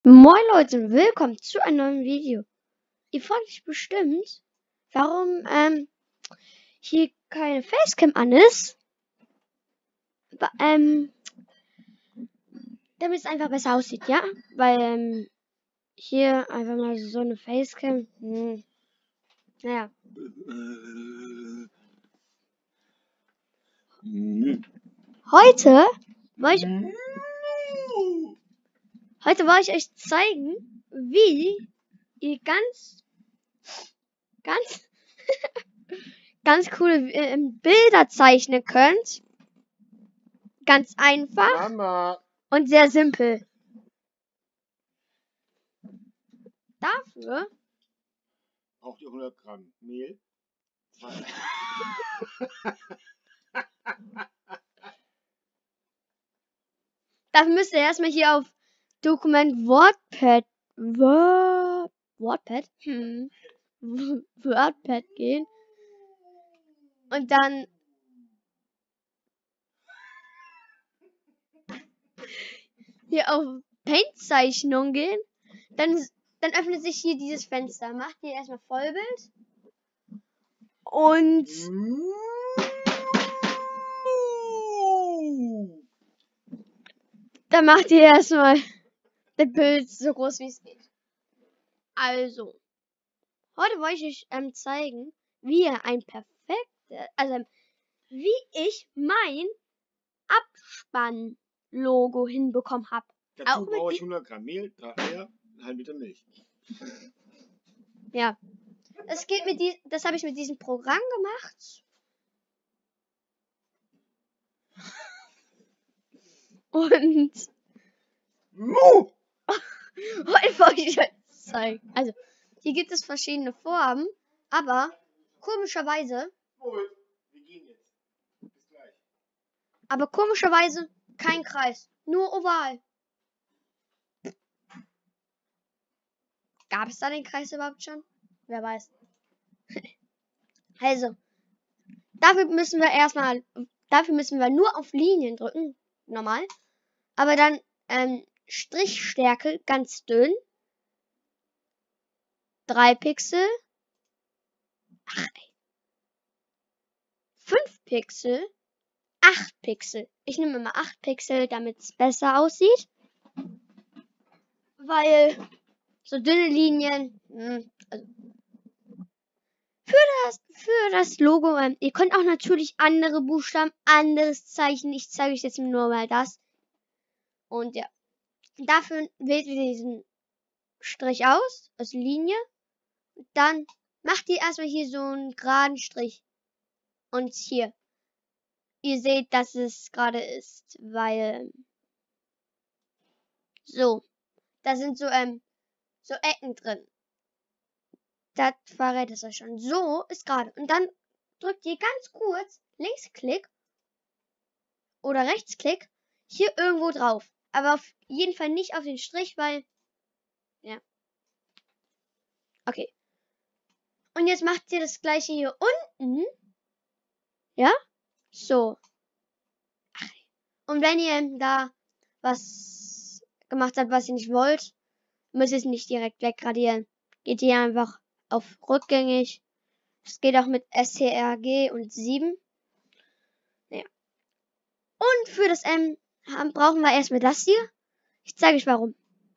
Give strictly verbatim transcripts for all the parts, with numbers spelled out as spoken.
Moin Leute, willkommen zu einem neuen Video. Ihr fragt euch bestimmt, warum ähm, hier keine Facecam an ist. Ba- Ähm, damit es einfach besser aussieht, ja? Weil ähm, hier einfach mal so eine Facecam. Hm, naja. Heute wollte ich, heute wollte ich euch zeigen, wie ihr ganz, ganz, ganz coole äh, Bilder zeichnen könnt. Ganz einfach. Mama. Und sehr simpel. Dafür Braucht ihr hundert Gramm Mehl? Zwei. Dafür müsst ihr erstmal hier auf Dokument WordPad Word, WordPad hm, WordPad gehen und dann hier auf Paint-Zeichnung gehen. Dann, dann öffnet sich hier dieses Fenster. Macht ihr erstmal Vollbild und dann macht ihr erstmal das Bild so groß wie es geht. Also, heute wollte ich euch ähm, zeigen, wie ihr ein perfektes, also wie ich mein Abspann-Logo hinbekommen habe. Dazu brauche ich hundert Gramm Mehl, drei Eier, ein halb Liter Milch. Ja, das geht mit die, das habe ich mit diesem Programm gemacht. Und Mu! heute wollte ich euch zeigen. Also, hier gibt es verschiedene Farben, aber komischerweise, Gut, wir gehen jetzt. Bis gleich. aber komischerweise kein Kreis, nur oval. Gab es da den Kreis überhaupt schon? Wer weiß. Also, dafür müssen wir erstmal, dafür müssen wir nur auf Linien drücken, normal. Aber dann ähm, Strichstärke ganz dünn. drei Pixel. Ach, ey. fünf Pixel. acht Pixel. Ich nehme immer acht Pixel, damit es besser aussieht. Weil so dünne Linien, mh, also für das, für das Logo, ähm, ihr könnt auch natürlich andere Buchstaben, anderes Zeichen. Ich zeige euch jetzt nur mal das. Und ja, dafür wählt ihr diesen Strich aus, also Linie. Dann macht ihr erstmal hier so einen geraden Strich. Und hier. Ihr seht, dass es gerade ist, weil so. Da sind so, ähm, so Ecken drin. Das verrät es euch schon. So ist gerade. Und dann drückt ihr ganz kurz Linksklick oder Rechtsklick hier irgendwo drauf. Aber auf jeden Fall nicht auf den Strich, weil, ja. Okay. Und jetzt macht ihr das gleiche hier unten. Ja? So. Und wenn ihr da was gemacht habt, was ihr nicht wollt, müsst ihr es nicht direkt wegradieren. Geht ihr einfach auf rückgängig. Es geht auch mit S T R G und sieben. Ja. Und für das M haben, brauchen wir erstmal das hier. Ich zeige euch warum.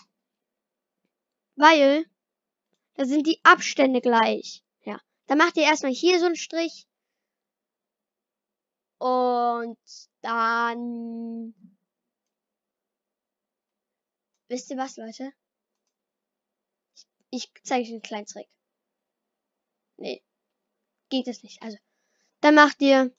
Weil da sind die Abstände gleich. Ja. Dann macht ihr erstmal hier so einen Strich. Und dann... Wisst ihr was, Leute? Ich zeige euch einen kleinen Trick. Nee. Geht es nicht. Also, dann macht ihr...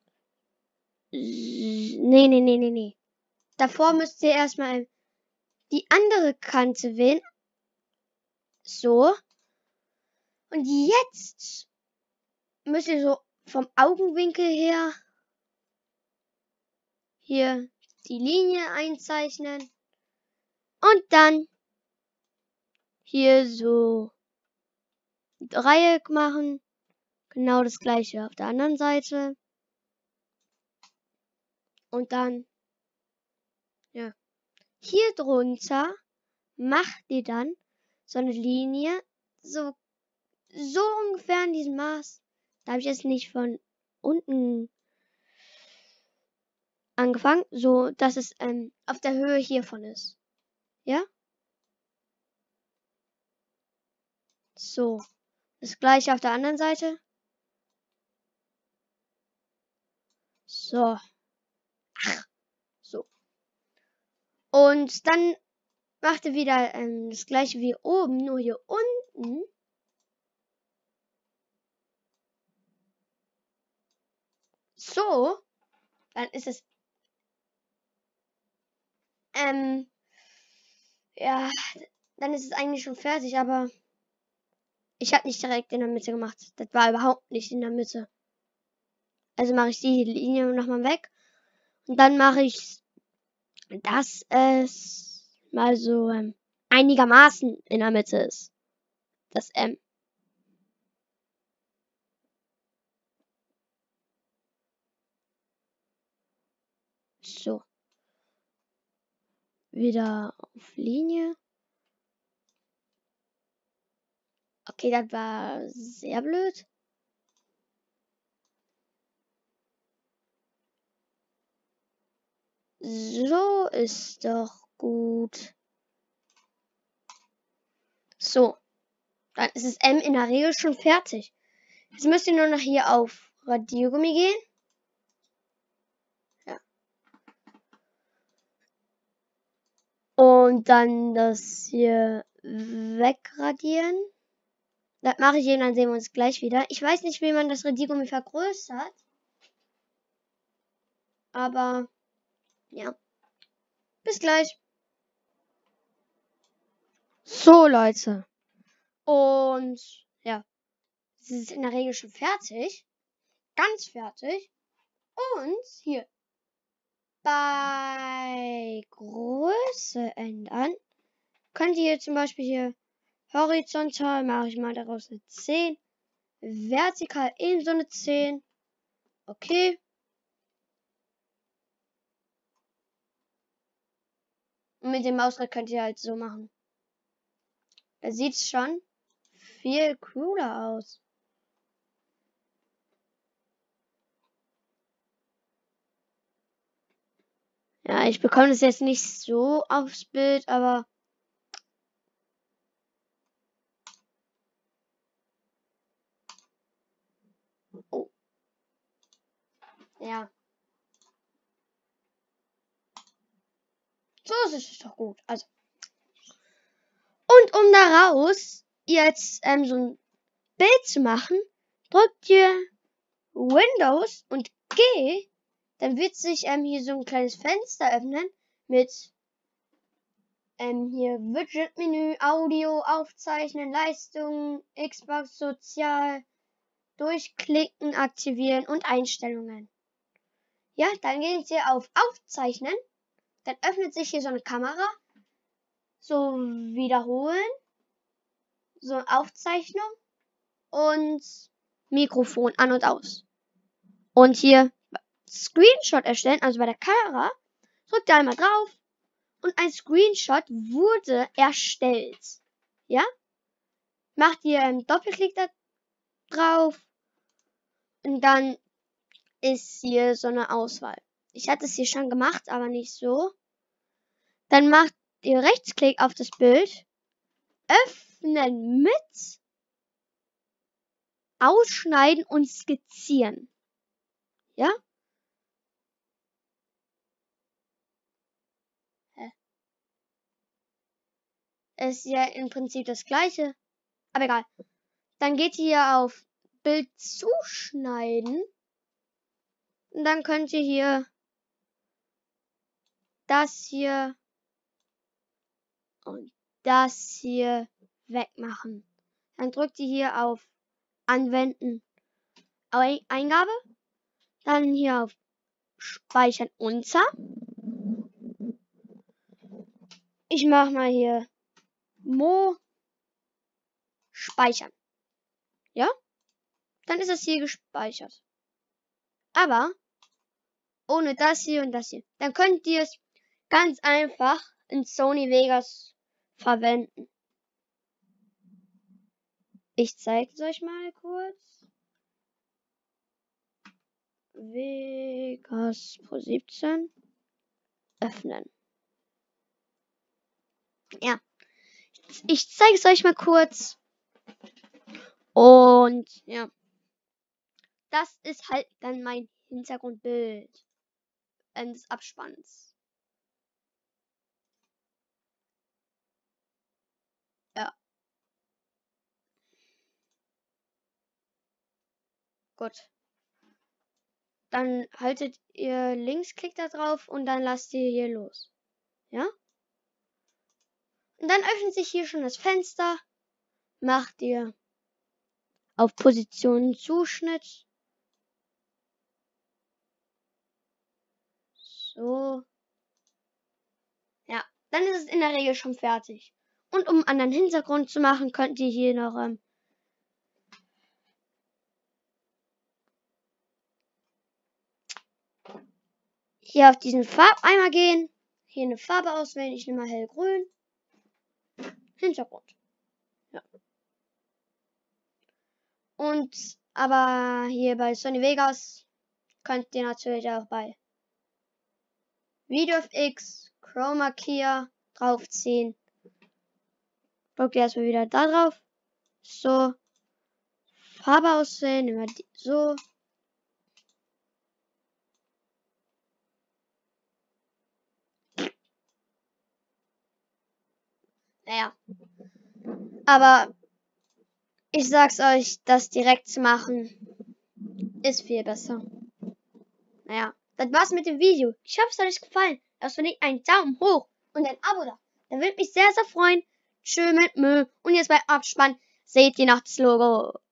Nee, nee, nee, nee, nee. Davor müsst ihr erstmal die andere Kante wählen. So. Und jetzt müsst ihr so vom Augenwinkel her hier die Linie einzeichnen. Und dann hier so ein Dreieck machen. Genau das gleiche auf der anderen Seite. Und dann, ja, hier drunter macht ihr dann so eine Linie, so, so ungefähr in diesem Maß. Da habe ich jetzt nicht von unten angefangen, so dass es ähm, auf der Höhe hiervon ist. Ja? So. Das gleiche auf der anderen Seite. So. So. Und dann macht ihr wieder ähm, das gleiche wie oben, nur hier unten. So. Dann ist es ähm, ja, dann ist es eigentlich schon fertig, aber ich habe nicht direkt in der Mitte gemacht. Das war überhaupt nicht in der Mitte. Also mache ich die Linie nochmal weg. Und dann mache ich, dass es mal so ähm, einigermaßen in der Mitte ist. Das M. So. Wieder auf Linie. Okay, das war sehr blöd. So ist doch gut. So. Dann ist das M in der Regel schon fertig. Jetzt müsst ihr nur noch hier auf Radiergummi gehen. Ja. Und dann das hier wegradieren. Das mache ich eben, dann sehen wir uns gleich wieder. Ich weiß nicht, wie man das Radiergummi vergrößert. Aber, ja. Bis gleich. So, Leute. Und, ja. Es ist in der Regel schon fertig. Ganz fertig. Und hier. Bei Größe ändern. Könnt ihr zum Beispiel hier horizontal, mache ich mal daraus eine zehn. Vertikal ebenso eine zehn. Okay. Und mit dem Mausrad könnt ihr halt so machen. Da sieht es schon viel cooler aus. Ja, ich bekomme das jetzt nicht so aufs Bild, aber oh. Ja. So ist es doch gut. Also. Und um daraus jetzt ähm, so ein Bild zu machen, drückt ihr Windows und G. Dann wird sich ähm, hier so ein kleines Fenster öffnen mit ähm, hier Widget-Menü, Audio, Aufzeichnen, Leistung, Xbox Sozial, durchklicken, aktivieren und Einstellungen. Ja, dann geht ihr auf Aufzeichnen. Dann öffnet sich hier so eine Kamera. So wiederholen. So Aufzeichnung. Und Mikrofon an und aus. Und hier Screenshot erstellen, also bei der Kamera. Drückt ihr einmal drauf. Und ein Screenshot wurde erstellt. Ja? Macht ihr einen Doppelklick da drauf. Und dann ist hier so eine Auswahl. Ich hatte es hier schon gemacht, aber nicht so. Dann macht ihr Rechtsklick auf das Bild. Öffnen mit. Ausschneiden und skizzieren. Ja? Hä? Ist ja im Prinzip das gleiche. Aber egal. Dann geht ihr auf Bild zuschneiden. Und dann könnt ihr hier das hier und das hier wegmachen. Dann drückt ihr hier auf Anwenden, Eingabe. Dann hier auf Speichern unter. Ich mache mal hier Mo speichern. Ja? Dann ist es hier gespeichert. Aber ohne das hier und das hier. Dann könnt ihr es ganz einfach in Sony Vegas verwenden. Ich zeige es euch mal kurz. Vegas Pro siebzehn. Öffnen. Ja. Ich zeige es euch mal kurz. Und ja. Das ist halt dann mein Hintergrundbild ähm, des Abspanns. Ja. Gut. Dann haltet ihr links, klickt da drauf und dann lasst ihr hier los. Ja? Und dann öffnet sich hier schon das Fenster. Macht ihr auf Position Zuschnitt. So. Ja, dann ist es in der Regel schon fertig. Und um einen anderen Hintergrund zu machen, könnt ihr hier noch ähm, hier auf diesen Farbeimer gehen. Hier eine Farbe auswählen. Ich nehme mal hellgrün. Hintergrund. Ja. Und aber hier bei Sony Vegas könnt ihr natürlich auch bei Video F X, Chroma Key draufziehen. Drückt ihr erstmal wieder da drauf. So. Farbe auswählen. Immer die, so. Naja. Aber ich sag's euch, das direkt zu machen ist viel besser. Naja, das war's mit dem Video. Ich hoffe, es hat euch gefallen. Lasst mir einen Daumen hoch und ein Abo da. Da würde mich sehr, sehr freuen. Tschö mit Mö. Und jetzt bei Abspann seht ihr noch das Logo.